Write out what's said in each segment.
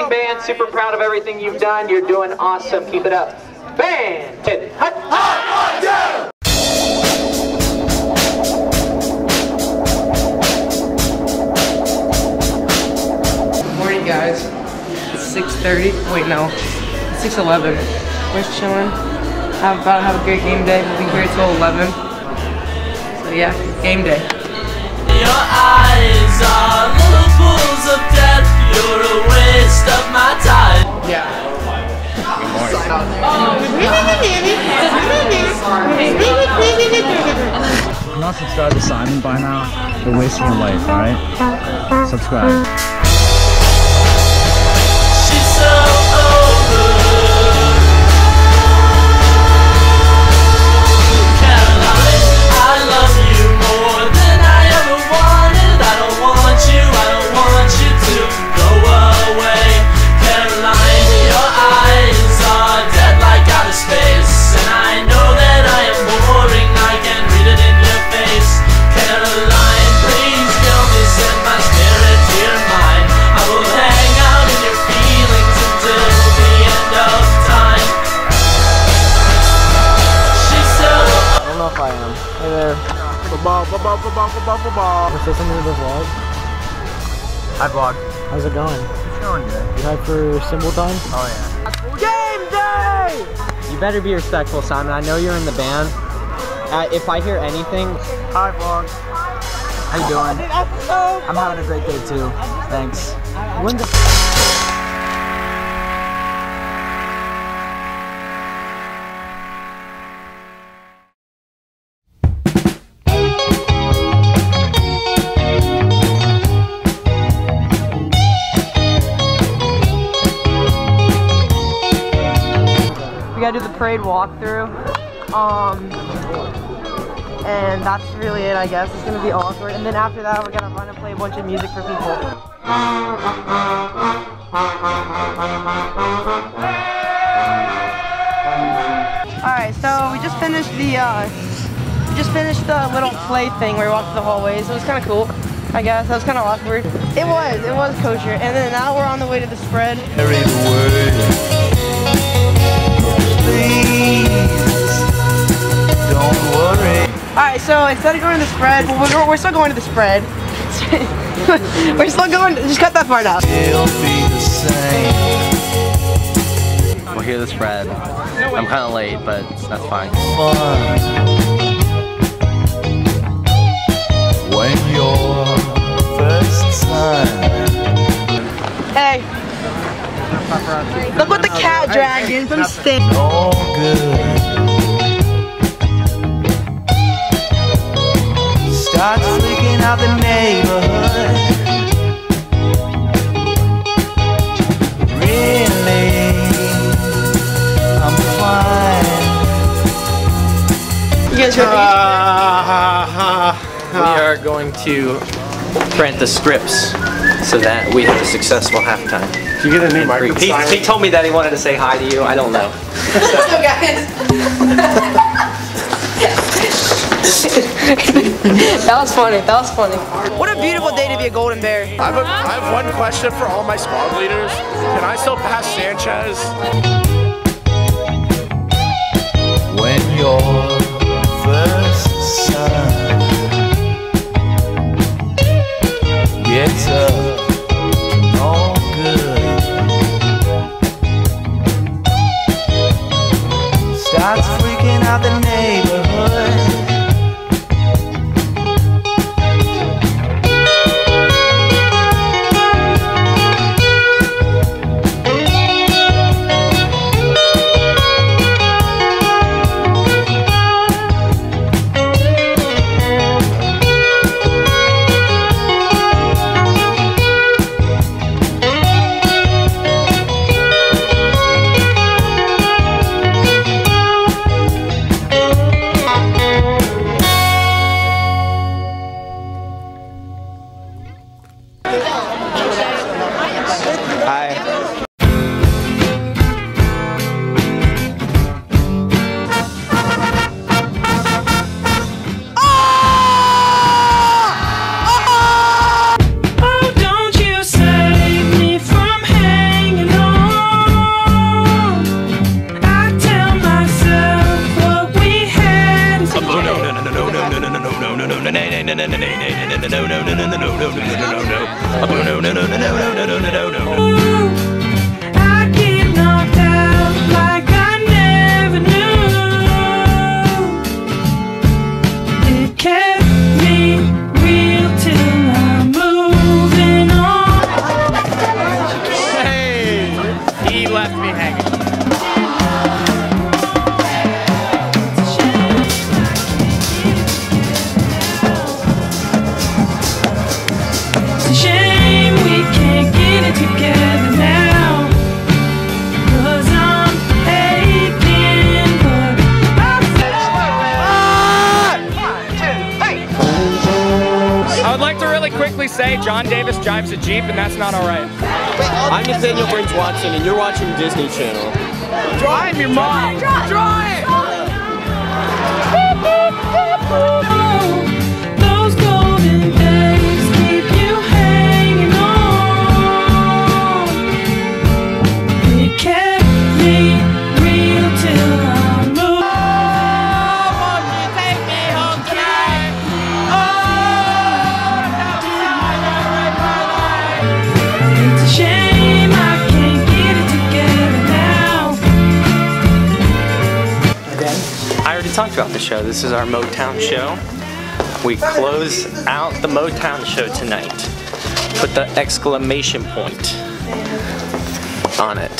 Team Band, super proud of everything you've done. You're doing awesome. Keep it up. Band! Hut! Hut! Yeah! Morning, guys. It's 6:30. Wait, no. It's 6:11. We're just chilling. I'm about to have a great game day. We'll be here till 11. So yeah, game day. Your eyes are little pools of death. You're a waste of my time. Yeah. If you're not subscribed to Simon by now, you're wasting your life, alright? Subscribe. She's so over. Caroline, I love you more than I ever wanted. I don't want you, I don't want you to go away. Caroline, your eyes are dead like outer space, and I know that I am boring, I can read it in your face. Caroline, please kill me, set my spirit to your mind. I will hang out in your feelings until the end of time. She's so... I don't know if I am. Hey there. Is there something in the vlog? Hi vlog. How's it going? It's going good. You hyped for symbol time? Oh yeah. Game day! You better be respectful, Simon. I know you're in the band. If I hear anything... Hi vlog. How you doing? I'm having a great day too. Thanks. When the... We gotta do the parade walkthrough. And that's really it, I guess. It's gonna be awkward. And then after that, we're gonna run and play a bunch of music for people. Alright, so we just finished the little play thing where we walked through the hallways. It was kind of cool, I guess. That was kind of awkward. It was kosher. And then now we're on the way to the spread. Alright, so instead of going to the spread, we're still going to the spread. We're still going, just cut that part out. We're here to spread. I'm kind of late, but that's fine. When your first son. Hey, look what the cat dragged in from stick. No good. Starts freaking out the neighborhood. Really, I'm fine. You guys ready? We are going to print the scripts so that we have a successful halftime. Did you get a new microphone? He told me that he wanted to say hi to you. I don't know. So guys. That was funny. That was funny. What a beautiful day to be a Golden Bear. I have one question for all my squad leaders. Can I still pass Sanchez? When your first son gets up, no good. Starts freaking out the neighborhood. I get knocked out like I never knew. It kept me real till I'm moving on. Hey, he left me hanging. It's a shame we can't get it together now. 'Cause I'm aching, but I would like to really quickly say John Davis drives a Jeep, and that's not alright. I'm Nathaniel Briggs Watson, and you're watching Disney Channel. I'm your mom. those golden days keep you hanging on. It kept me real till I'm moved. Take me home tonight. It's a shame I can't get it together now. I already talked about the show. This is our Motown show. We close out the Motown show tonight. Put the exclamation point on it.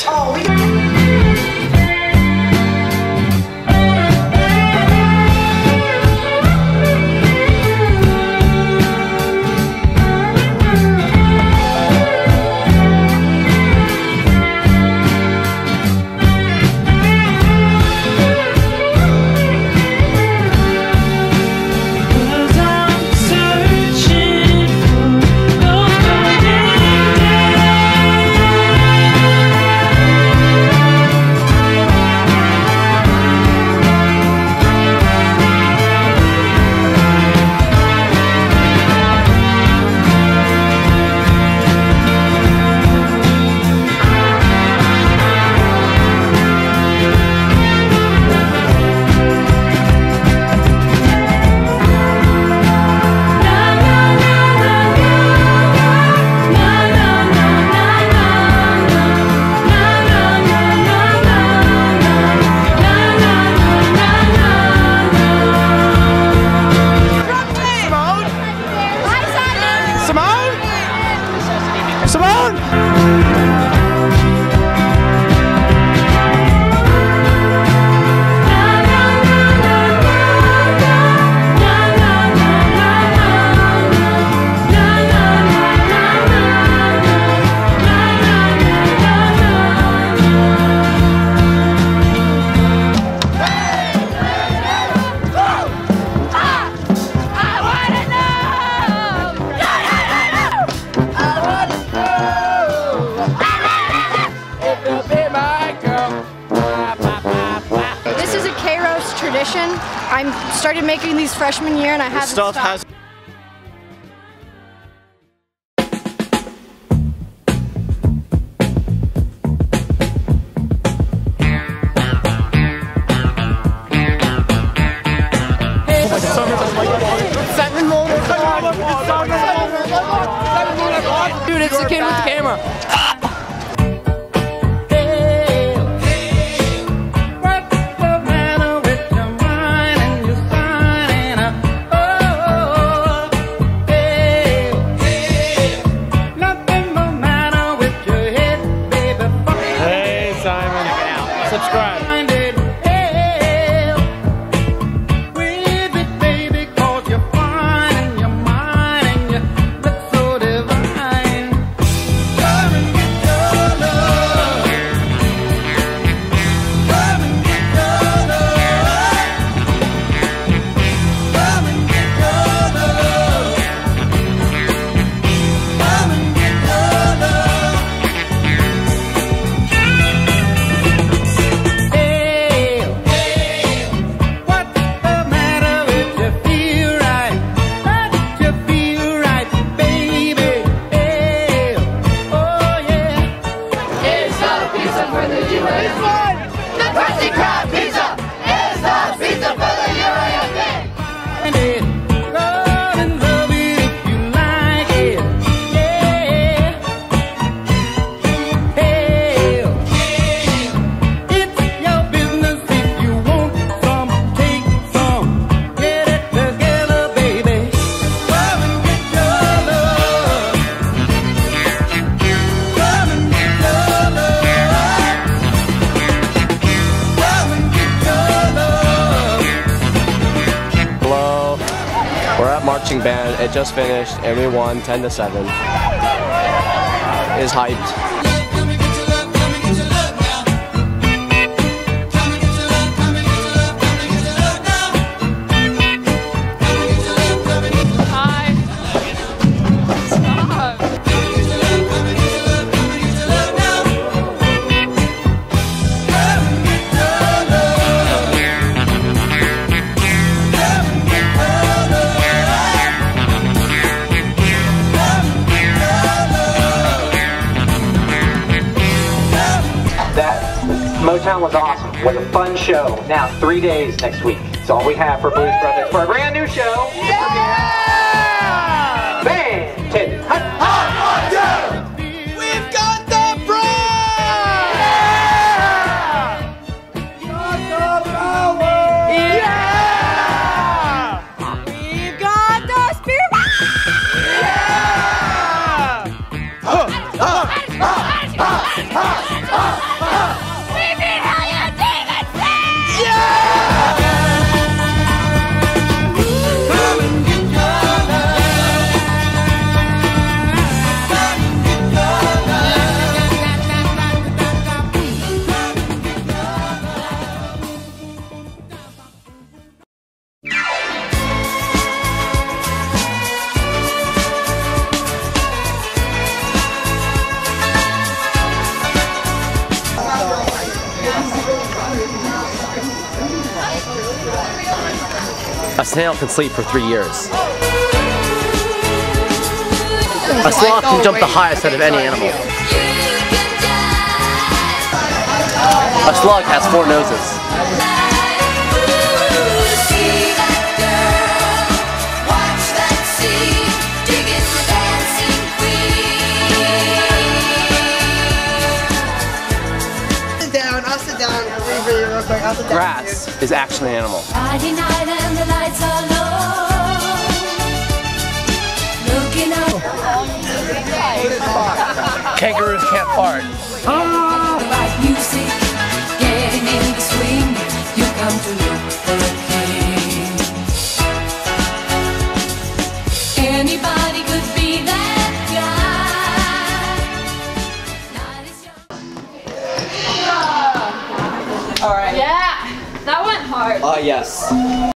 I started making these freshman year and I haven't stopped. Dude, it's the kid with the camera. Subscribe. marching band. It just finished and we won 10-7. Is hyped. Motown was awesome. It was a fun show. Now, 3 days next week. That's all we have for Blues Brothers for a brand new show. Yeah! Band Ted Hut. Hot yeah! We've got the brand! Yeah! Got the power! Yeah! We've got the spirit! A snail can sleep for 3 years. A sloth can jump the highest out of any animal. A slug has 4 noses. Grass is actually an animal. Friday night and the lights are low. Looking up. Kangaroos can't fart. The right music, getting in the swing. You come to look for a king. Anybody could be that guy. All right. Yeah, that went hard. Yes.